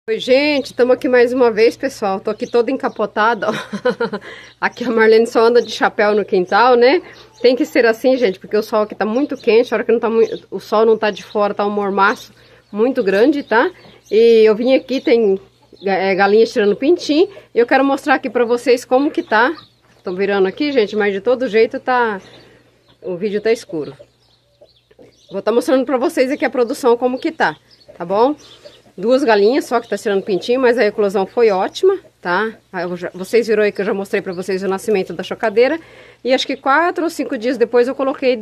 Oi, gente, estamos aqui mais uma vez, pessoal. Tô aqui toda encapotada, ó. Aqui a Marlene só anda de chapéu no quintal, né? Tem que ser assim, gente, porque o sol aqui tá muito quente. A hora que não tá o sol não tá de fora, tá um mormaço muito grande, tá? E eu vim aqui, tem galinhas tirando pintinho. E eu quero mostrar aqui pra vocês como que tá. Tô virando aqui, gente, mas de todo jeito tá... O vídeo tá escuro. Vou estar mostrando pra vocês aqui a produção como que tá bom? Duas galinhas só que tá tirando pintinho, mas a eclosão foi ótima, tá? Vocês viram aí que eu já mostrei pra vocês o nascimento da chocadeira. E acho que 4 ou 5 dias depois eu coloquei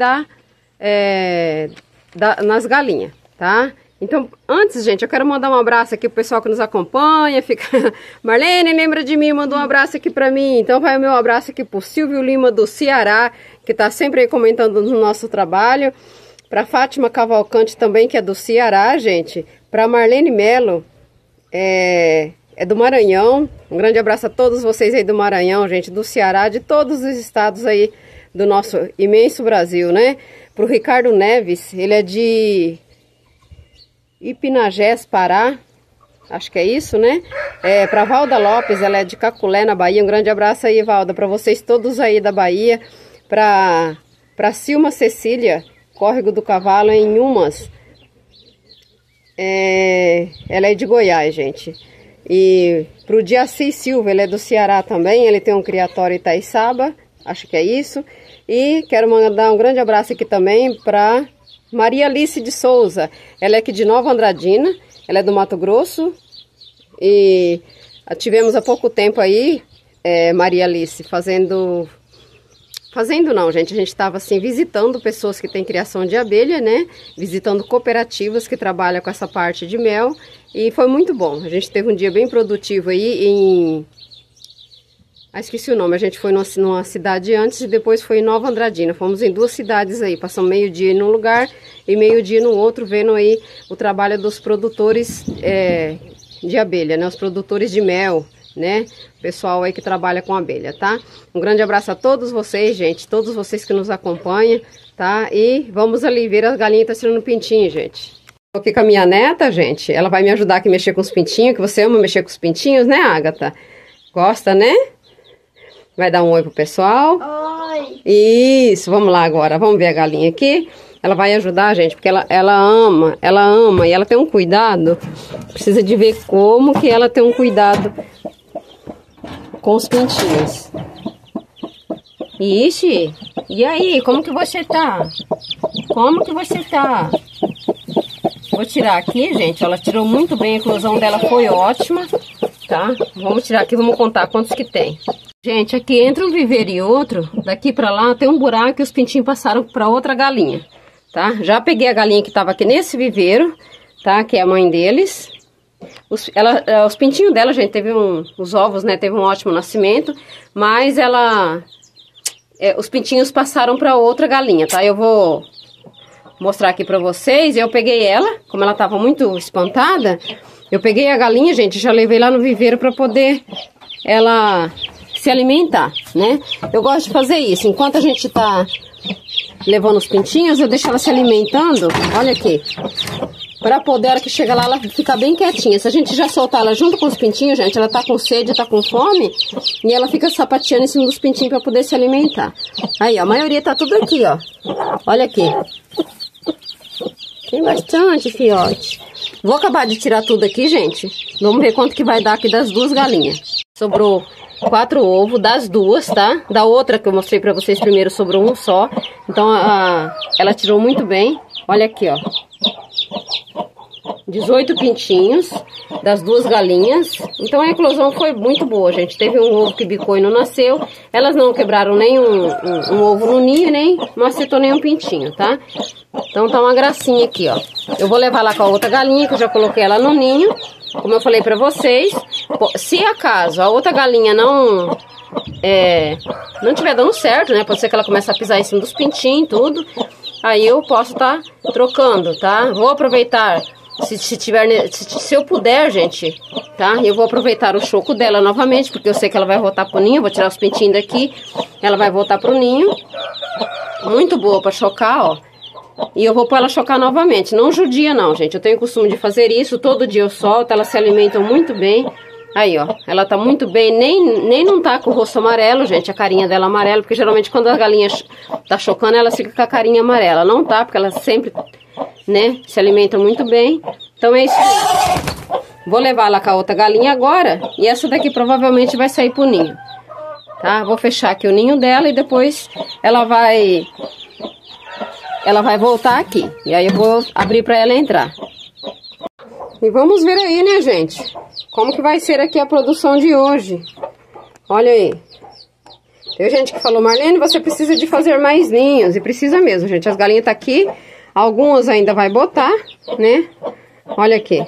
nas galinhas, tá? Então, antes, gente, eu quero mandar um abraço aqui pro pessoal que nos acompanha. Marlene, lembra de mim, mandou um abraço aqui pra mim. Então vai o meu abraço aqui pro Silvio Lima do Ceará, que tá sempre aí comentando no nosso trabalho. Pra Fátima Cavalcante também, que é do Ceará, gente. Pra Marlene Melo, é do Maranhão. Um grande abraço a todos vocês aí do Maranhão, gente, do Ceará, de todos os estados aí do nosso imenso Brasil, né? Pro Ricardo Neves, ele é de Ipinagés, Pará. Acho que é isso, né? Pra Valda Lopes, ela é de Caculé, na Bahia. Um grande abraço aí, Valda, pra vocês todos aí da Bahia. Pra Silma Cecília, Córrego do Cavalo, em Umas. Ela é de Goiás, gente. E pro Diaci Silva, ele é do Ceará também. Ele tem um criatório em Itaiçaba, acho que é isso. E quero mandar um grande abraço aqui também para Maria Alice de Souza. Ela é aqui de Nova Andradina, ela é do Mato Grosso. E tivemos há pouco tempo aí, Maria Alice, Fazendo não, gente, a gente estava assim visitando pessoas que têm criação de abelha, né? Visitando cooperativas que trabalham com essa parte de mel. E foi muito bom. A gente teve um dia bem produtivo aí em... esqueci o nome. A gente foi numa cidade antes e depois foi em Nova Andradina. Fomos em 2 cidades aí. Passamos meio-dia em um lugar e meio-dia no outro, vendo aí o trabalho dos produtores de abelha, né? Os produtores de mel, né? Pessoal aí que trabalha com abelha, tá? Um grande abraço a todos vocês, gente, todos vocês que nos acompanham, tá? E vamos ali ver as galinhas que tá tirando pintinho, gente. Tô aqui com a minha neta, gente, ela vai me ajudar aqui a mexer com os pintinhos, que você ama mexer com os pintinhos, né, Agatha? Gosta, né? Vai dar um oi pro pessoal? Oi! Isso, vamos lá agora, vamos ver a galinha aqui. Ela vai ajudar, gente, porque ela ama e ela tem um cuidado. Precisa de ver como que ela tem um cuidado com os pintinhos. Ixi, e aí, como que você tá? Como que você tá? Vou tirar aqui, gente, ela tirou muito bem, a eclosão dela foi ótima, tá? Vamos tirar aqui, vamos contar quantos que tem. Gente, aqui entre um viveiro e outro, daqui pra lá tem um buraco e os pintinhos passaram pra outra galinha, tá? Já peguei a galinha que tava aqui nesse viveiro, tá? Que é a mãe deles. Os pintinhos dela, gente, teve os ovos, né? Teve um ótimo nascimento, mas os pintinhos passaram para outra galinha, tá? Eu vou mostrar aqui para vocês. Eu peguei ela, como ela tava muito espantada, eu peguei a galinha, gente, já levei lá no viveiro para poder ela se alimentar, né? Eu gosto de fazer isso. Enquanto a gente tá levando os pintinhos, eu deixo ela se alimentando. Olha aqui. Pra poder, a hora que chega lá, ela fica bem quietinha. Se a gente já soltar ela junto com os pintinhos, gente, ela tá com sede, tá com fome, e ela fica sapateando em cima dos pintinhos pra poder se alimentar. Aí, ó, a maioria tá tudo aqui, ó. Olha aqui. Tem bastante, fiote. Vou acabar de tirar tudo aqui, gente. Vamos ver quanto que vai dar aqui das 2 galinhas. Sobrou 4 ovos das 2, tá? Da outra que eu mostrei pra vocês primeiro, sobrou 1 só. Então, ela tirou muito bem. Olha aqui, ó. 18 pintinhos das 2 galinhas. Então a eclosão foi muito boa, gente. Teve um ovo que bicou e não nasceu. Elas não quebraram nem um ovo no ninho, nem não acertou nenhum pintinho, tá? Então tá uma gracinha aqui, ó. Eu vou levar lá com a outra galinha, que eu já coloquei ela no ninho. Como eu falei pra vocês, se acaso a outra galinha não tiver dando certo, né? Pode ser que ela comece a pisar em cima dos pintinhos e tudo. Aí eu posso estar trocando, tá? Vou aproveitar, se eu puder, gente, tá? Eu vou aproveitar o choco dela novamente, porque eu sei que ela vai voltar pro ninho. Vou tirar os pintinhos daqui, ela vai voltar pro ninho. Muito boa pra chocar, ó. E eu vou pôr ela chocar novamente. Não judia não, gente. Eu tenho o costume de fazer isso. Todo dia eu solto. Elas se alimentam muito bem. Aí, ó. Ela tá muito bem. Nem não tá com o rosto amarelo, gente. A carinha dela amarela. Porque geralmente quando a galinha tá chocando, ela fica com a carinha amarela. Não tá, porque ela sempre, né, se alimenta muito bem. Então é isso aí. Vou levar ela com a outra galinha agora. E essa daqui provavelmente vai sair pro ninho. Tá? Vou fechar aqui o ninho dela e depois ela vai voltar aqui. E aí eu vou abrir pra ela entrar. E vamos ver aí, né, gente? Como que vai ser aqui a produção de hoje. Olha aí. Tem gente que falou, Marlene, você precisa de fazer mais ninhos. E precisa mesmo, gente. As galinhas tá aqui. Algumas ainda vai botar, né? Olha aqui.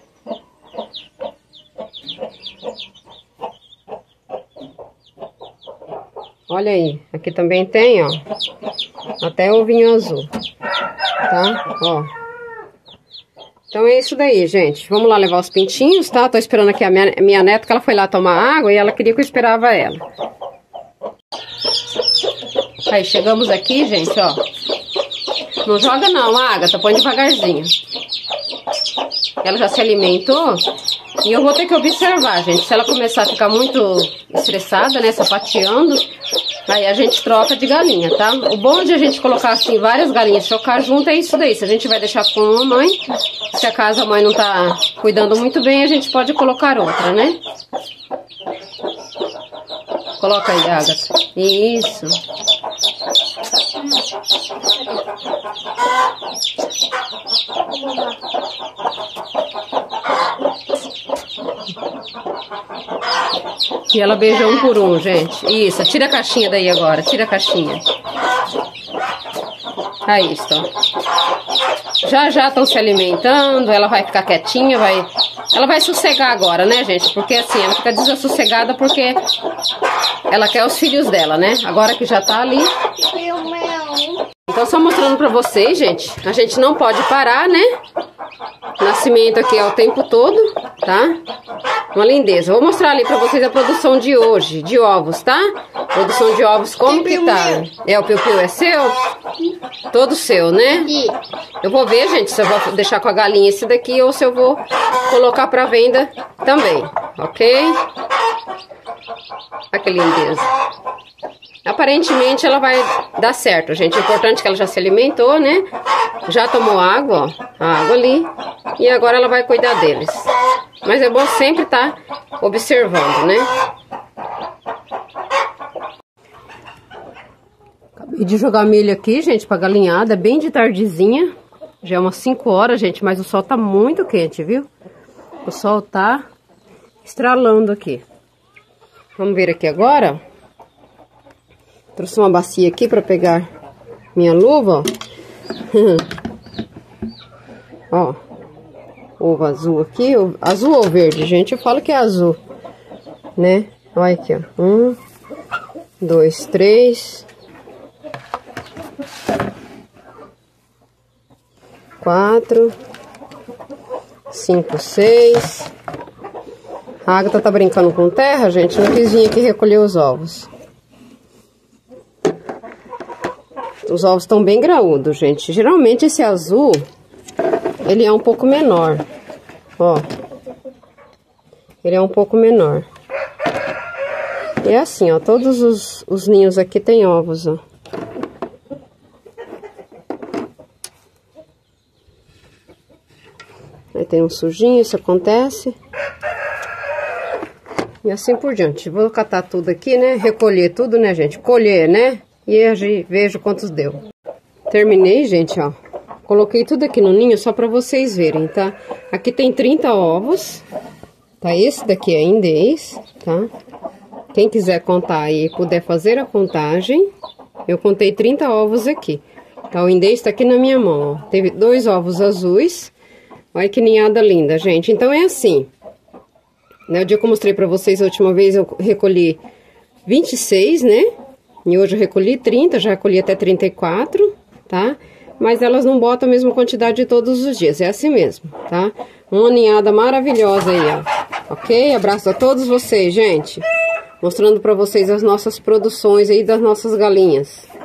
Olha aí, aqui também tem, ó, até ovinho azul, tá? Ó. Então é isso daí, gente. Vamos lá levar os pintinhos, tá? Tô esperando aqui a minha neta, que ela foi lá tomar água e ela queria que eu esperava ela. Aí, chegamos aqui, gente, ó. Não joga não, Agatha, põe devagarzinho. Ela já se alimentou e eu vou ter que observar, gente. Se ela começar a ficar muito estressada, né, sapateando, aí a gente troca de galinha, tá? O bom de a gente colocar assim várias galinhas chocar junto é isso daí. Se a gente vai deixar com uma mãe, se acaso a mãe não tá cuidando muito bem, a gente pode colocar outra, né? Coloca aí, Agatha. Isso. E ela beija um por um, gente. Isso, tira a caixinha daí agora. Tira a caixinha. Aí, ó. Já estão se alimentando. Ela vai ficar quietinha, ela vai sossegar agora, né, gente? Porque assim, ela fica desassossegada porque ela quer os filhos dela, né? Agora que já tá ali. Então, só mostrando pra vocês, gente. A gente não pode parar, né? Nascimento aqui é o tempo todo, tá? Uma lindeza. Vou mostrar ali pra vocês a produção de hoje, de ovos, tá? Produção de ovos, como que tá? É, o piu-piu é seu? Todo seu, né? Eu vou ver, gente, se eu vou deixar com a galinha esse daqui ou se eu vou colocar pra venda também, ok? Olha que lindeza. Aparentemente ela vai dar certo, gente. O importante é que ela já se alimentou, né? Já tomou água, ó. A água ali. E agora ela vai cuidar deles. Mas é bom sempre estar observando, né? Acabei de jogar milho aqui, gente, pra galinhada. Bem de tardezinha. Já é umas 5 horas, gente. Mas o sol tá muito quente, viu? O sol tá estralando aqui. Vamos ver aqui agora. Trouxe uma bacia aqui pra pegar minha luva, ó. Ó, ovo azul aqui, azul ou verde, gente? Eu falo que é azul, né? Olha aqui, ó. 1, 2, 3, 4, 5, 6. A Agatha tá brincando com terra, gente. Não quis vir aqui recolher os ovos. Os ovos estão bem graúdos, gente. Geralmente esse azul, ele é um pouco menor. Ó. Ele é um pouco menor. E é assim, ó. Todos os ninhos aqui tem ovos, ó. Aí tem um sujinho, isso acontece. E assim por diante. Vou catar tudo aqui, né? Recolher tudo, né, gente? Colher, né? E eu vejo quantos deu. Terminei, gente, ó. Coloquei tudo aqui no ninho só pra vocês verem, tá? Aqui tem 30 ovos. Tá? Esse daqui é indês, tá? Quem quiser contar aí e puder fazer a contagem, eu contei 30 ovos aqui. Tá? O indês tá aqui na minha mão, ó. Teve 2 ovos azuis. Olha que ninhada linda, gente. Então é assim. Né? O dia que eu mostrei pra vocês a última vez, eu recolhi 26, né? E hoje eu recolhi 30, já recolhi até 34, tá? Mas elas não botam a mesma quantidade de todos os dias, é assim mesmo, tá? Uma ninhada maravilhosa aí, ó. Ok? Abraço a todos vocês, gente. Mostrando pra vocês as nossas produções aí das nossas galinhas.